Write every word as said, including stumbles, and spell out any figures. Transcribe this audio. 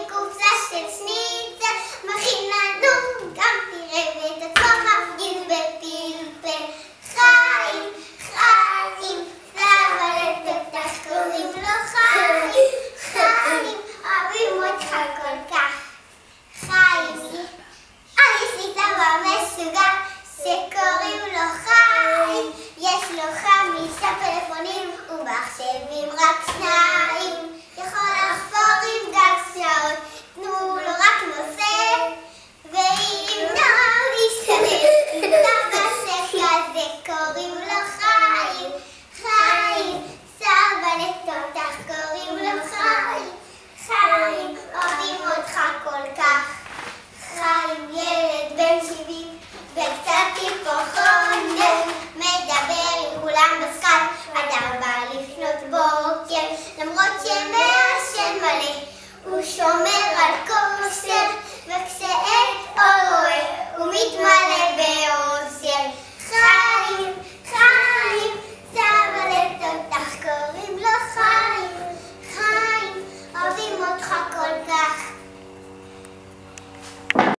קופסה של שניצל, מכין לנו גם תראה ואת עצמו מפגיז בפלפל. חיים, חיים, למה לתותח קוראים לו חיים? חיים, אוהבים אותך כל כך.